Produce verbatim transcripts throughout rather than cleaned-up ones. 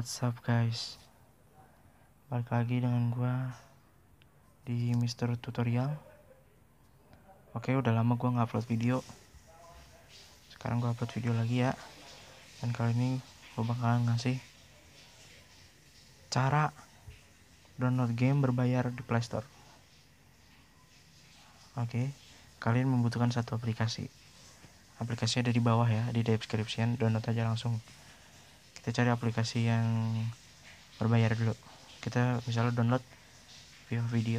What's up guys, balik lagi dengan gua di Mister Tutorial. Oke, udah lama gua nggak upload video. Sekarang gua upload video lagi ya. Dan kali ini gua bakalan ngasih cara download game berbayar di Play Store. Oke, kalian membutuhkan satu aplikasi. Aplikasinya ada di bawah ya, di description. Download aja langsung. Kita cari aplikasi yang berbayar dulu. Kita misalnya download Viva Video.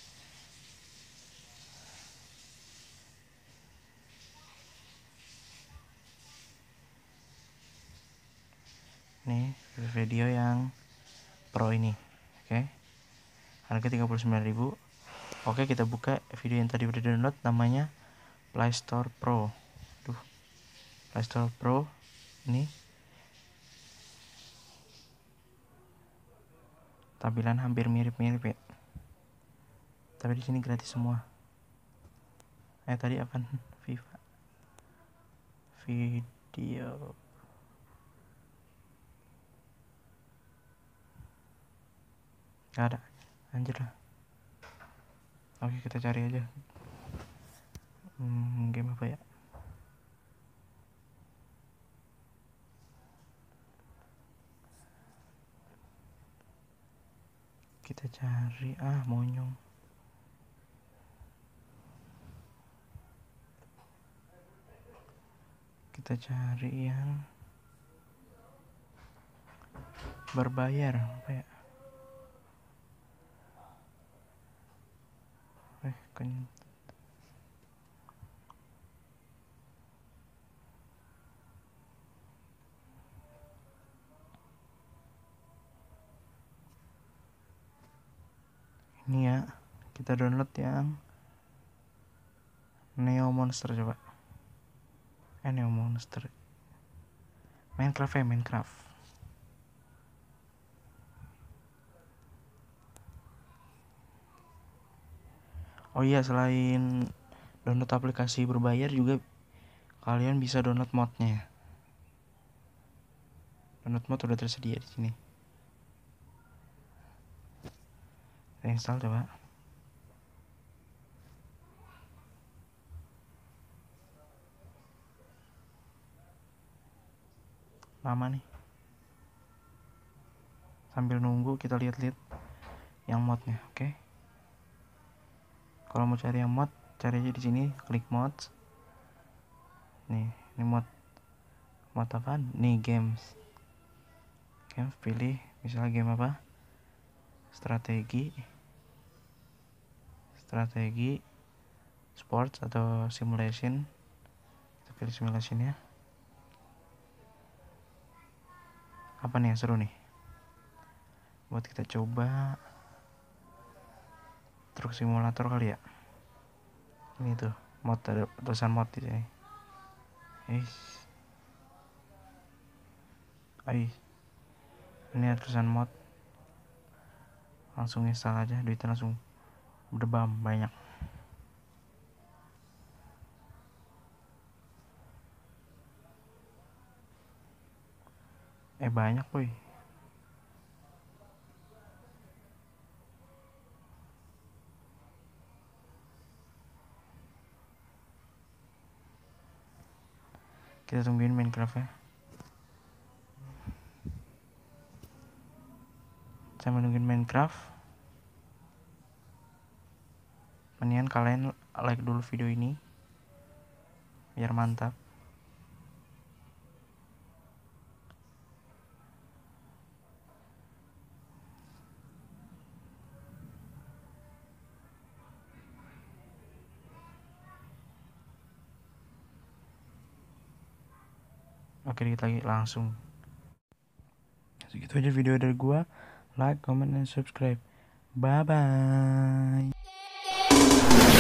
Nih, Viva Video yang Pro ini. Oke. Harga tiga puluh sembilan ribu. Oke, kita buka video yang tadi udah download, namanya Play Store Pro. Duh. Play Store Pro ini. Tampilan hampir mirip-mirip ya. Tapi di sini gratis semua. Eh tadi apa? Viva Video. Gak ada. Anjir lah. Oke, kita cari aja. Hmm, game apa ya? Kita cari ah monyong. Kita cari yang berbayar apa ya? Eh kan ini ya, kita download yang Neo Monster coba. Eh Neo Monster. Minecraft ya, Minecraft. Oh iya, selain download aplikasi berbayar juga kalian bisa download modnya. Download mod udah tersedia di sini. Kita install coba. Lama nih. Sambil nunggu kita lihat-lihat yang modnya, oke? Okay? Kalau mau cari yang mod, cari aja di sini, klik mods. Nih, ini mod. Mod apa? Nih games. Games, pilih misalnya game apa? Strategi. Strategi, sports atau simulation. Kita pilih simulation ya. Apa nih yang seru nih? Buat kita coba. Truk simulator kali ya. Ini tuh mod, ada tulisan mod di sini. Eh, ay, ini ada tulisan mod. Langsung install aja, duitnya langsung berbam banyak. Eh banyak boy. Kita tungguin Minecraft ya. Saya menungguin Minecraft. Mendingan kalian like dulu video ini biar mantap. Oke, dikit lagi langsung. Segitu aja video dari gua. Like, comment, dan subscribe. Bye bye.